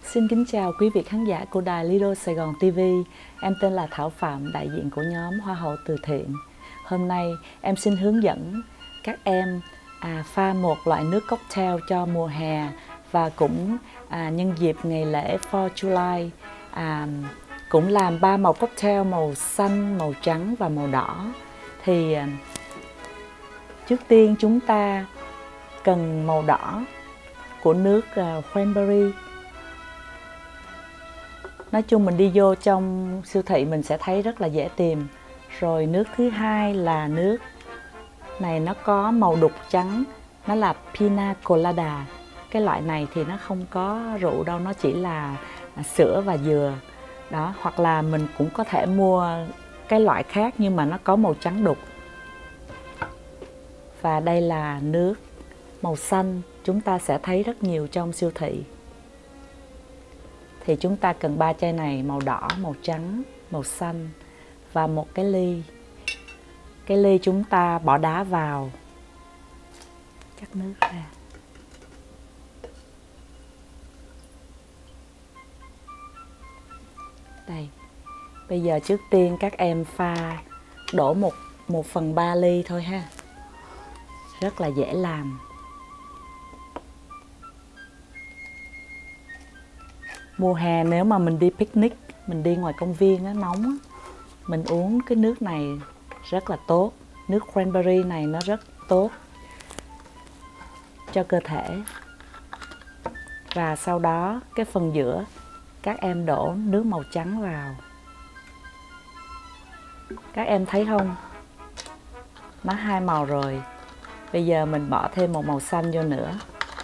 Xin kính chào quý vị khán giả của đài Lido Sài Gòn TV. Em tên là Thảo Phạm, đại diện của nhóm Hoa hậu từ thiện. Hôm nay em xin hướng dẫn các em pha một loại nước cocktail cho mùa hè và cũng nhân dịp ngày lễ 4 July cũng làm 3 màu cocktail: màu xanh, màu trắng và màu đỏ. Thì trước tiên chúng ta cần màu đỏ của nước cranberry. Nói chung mình đi vô trong siêu thị mình sẽ thấy rất là dễ tìm. Rồi nước thứ hai là nước này, nó có màu đục trắng, nó là pina colada. Cái loại này thì nó không có rượu đâu, nó chỉ là sữa và dừa đó. Hoặc là mình cũng có thể mua cái loại khác nhưng mà nó có màu trắng đục. Và đây là nước màu xanh, chúng ta sẽ thấy rất nhiều trong siêu thị. Thì chúng ta cần 3 chai này: màu đỏ, màu trắng, màu xanh và một cái ly. Cái ly chúng ta bỏ đá vào, cắt nước ra. Đây, bây giờ trước tiên các em pha đổ 1/3 ly thôi ha. Rất là dễ làm. Mùa hè nếu mà mình đi picnic, mình đi ngoài công viên nó nóng á, mình uống cái nước này rất là tốt. Nước cranberry này nó rất tốt cho cơ thể. Và sau đó cái phần giữa các em đổ nước màu trắng vào. Các em thấy không? Nó 2 màu rồi. Bây giờ mình bỏ thêm một màu xanh vô nữa.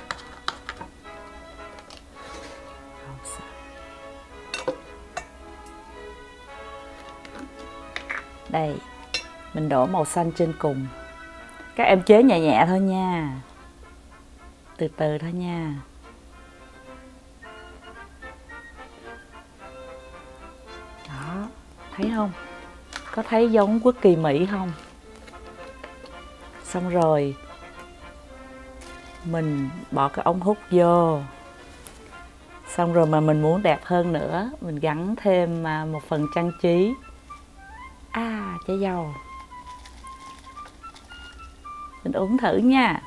Đây, mình đổ màu xanh trên cùng. Các em chế nhẹ nhẹ thôi nha. Từ từ thôi nha. Đó, thấy không? Có thấy giống quốc kỳ Mỹ không? Xong rồi mình bỏ cái ống hút vô. Xong rồi mà mình muốn đẹp hơn nữa, mình gắn thêm một phần trang trí. Trái dâu. Mình uống thử nha.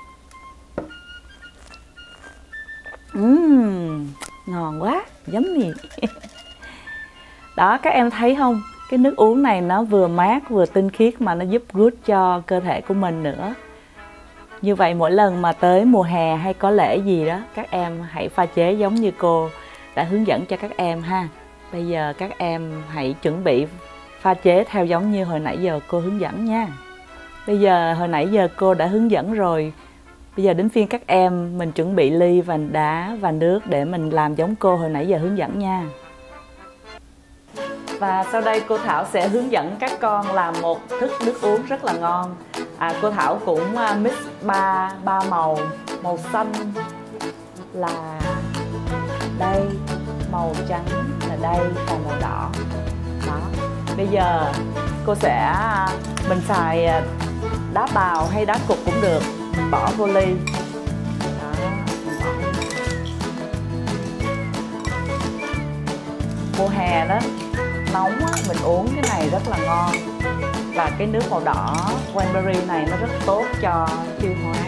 Ngon quá, yummy. Đó, các em thấy không? Cái nước uống này nó vừa mát vừa tinh khiết mà nó giúp good cho cơ thể của mình nữa. Như vậy mỗi lần mà tới mùa hè hay có lễ gì đó, các em hãy pha chế giống như cô đã hướng dẫn cho các em ha. Bây giờ các em hãy chuẩn bị pha chế theo giống như hồi nãy giờ cô hướng dẫn nha. Bây giờ hồi nãy giờ cô đã hướng dẫn rồi. Bây giờ đến phiên các em, mình chuẩn bị ly và đá và nước để mình làm giống cô hồi nãy giờ hướng dẫn nha. Và sau đây cô Thảo sẽ hướng dẫn các con làm một thức nước uống rất là ngon. Cô Thảo cũng mix ba màu. Màu xanh là đây, màu trắng là đây và màu đỏ. Đó. Bây giờ cô sẽ, mình xài đá bào hay đá cục cũng được, mình bỏ vô ly. Đó, mình bỏ. Mùa hè đó, nóng á, mình uống cái này rất là ngon. Và cái nước màu đỏ cranberry này nó rất tốt cho tiêu hóa.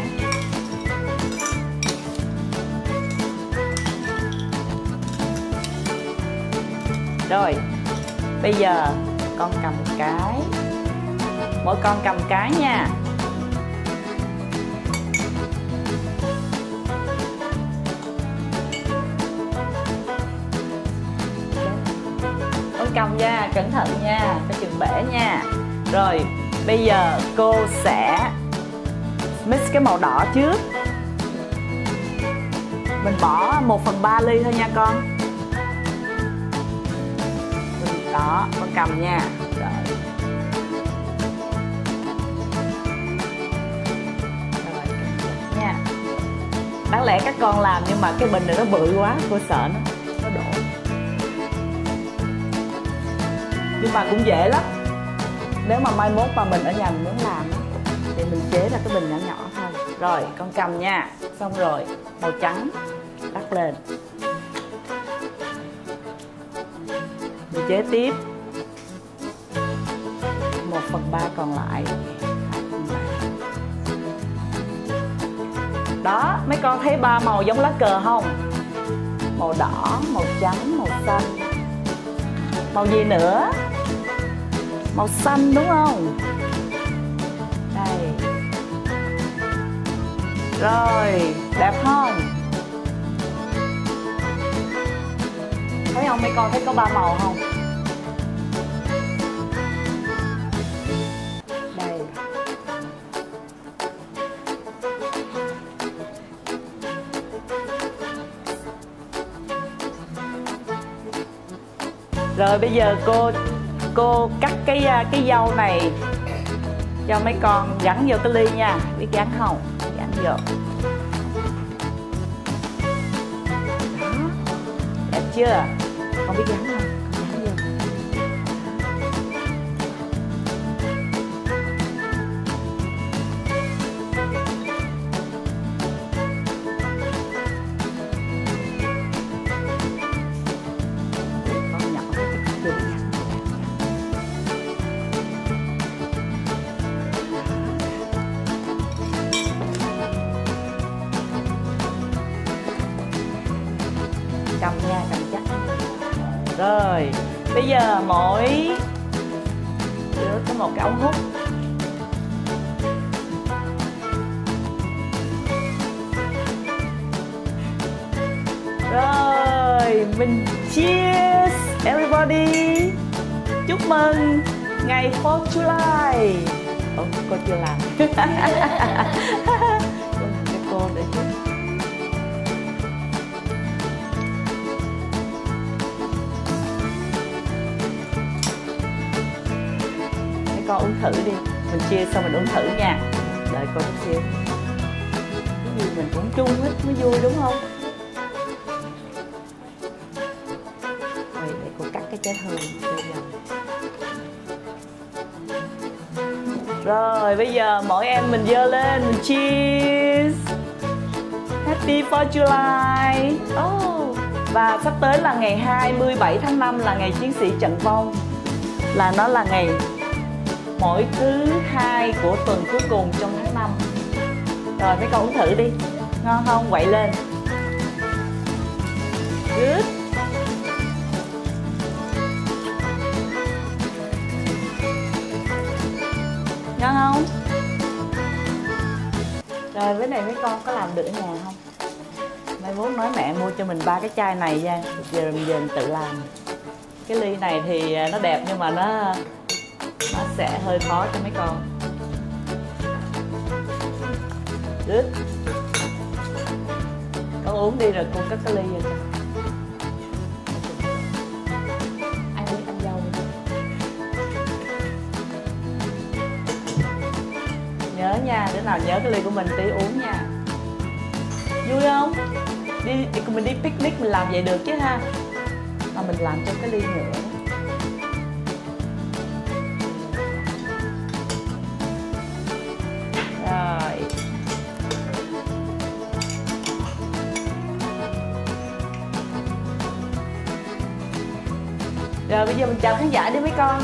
Rồi, bây giờ con cầm cái. Mỗi con cầm cái nha. Con cầm nha, cẩn thận nha, có chừng bể nha. Rồi, bây giờ cô sẽ mix cái màu đỏ trước. Mình bỏ 1/3 ly thôi nha con. Đó, con cầm nha. Rồi. Nha. Đáng lẽ các con làm nhưng mà cái bình này nó bự quá, cô sợ nó đổ. Nhưng mà cũng dễ lắm. Nếu mà mai mốt mà mình ở nhà mình muốn làm thì mình chế ra cái bình nhỏ nhỏ thôi. Rồi, con cầm nha. Xong rồi, màu trắng đắp lên. Mình chế tiếp 1/3 còn lại. Đó, mấy con thấy 3 màu giống lá cờ không? Màu đỏ, màu trắng, màu xanh. Màu gì nữa? Màu xanh đúng không? Đây. Rồi, đẹp không? Thấy không mấy con, thấy có 3 màu không? Đây. Rồi bây giờ cô cắt cái dâu này cho mấy con gắn vô cái ly nha. Biết gắn không? Gắn vô. Đó. Đẹp chưa? Con biết gắn không? Gắn vô. Con nhỏ cái chưa biết gắn. Cầm nha, cầm chắc. Rồi, bây giờ mỗi đứa có một cái ống hút. Rồi, mình cheers everybody. Chúc mừng ngày 4th July. Ủa, cô chưa làm. Cô làm cho cô để chút. Con uống thử đi, mình chia xong mình uống thử nha. Đợi cô chút xíu. Cái gì mình cũng chung hết mới vui đúng không? Rồi để cô cắt cái trái hương bây giờ. Rồi bây giờ mỗi em mình giơ lên, mình cheers. Happy 4th July. Oh. Và sắp tới là ngày 27 tháng 5 là ngày chiến sĩ trận vong. Là nó là ngày mỗi thứ 2 của tuần cuối cùng trong tháng 5. Rồi mấy con uống thử đi. Ngon không? Quậy lên. Good. Ngon không? Rồi với này mấy con có làm được ở nhà không? Mai mốt nói mẹ mua cho mình 3 cái chai này nha. Giờ mình tự làm. Cái ly này thì nó đẹp nhưng mà nó sẽ hơi khó cho mấy con. Good. Con uống đi rồi con cất cái ly vô cho. Ăn đi, ăn dâu đi. Nhớ nha, đứa nào nhớ cái ly của mình tí uống nha. Vui không? Mình đi picnic mình làm vậy được chứ ha. Mà mình làm trong cái ly nhựa. Rồi. Rồi bây giờ mình chào khán giả đi mấy con.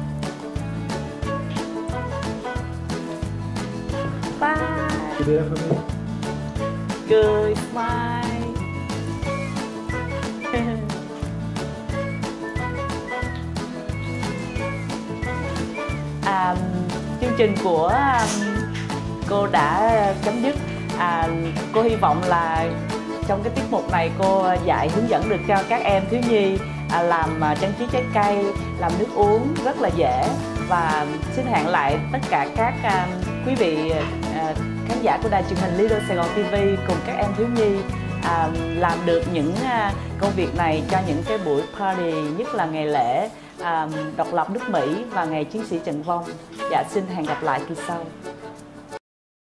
Bye. Cười smile. Chương trình của cô đã chấm dứt. Cô hy vọng là trong cái tiết mục này cô dạy hướng dẫn được cho các em thiếu nhi làm trang trí trái cây, làm nước uống rất là dễ. Và xin hẹn lại tất cả các quý vị khán giả của đài truyền hình Lido Sài Gòn TV cùng các em thiếu nhi làm được những công việc này cho những cái buổi party, nhất là ngày lễ độc lập nước Mỹ và ngày chiến sĩ trận vong. Dạ xin hẹn gặp lại kỳ sau.